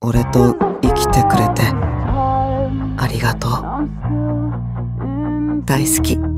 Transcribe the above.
俺と生きてくれてありがとう。大好き。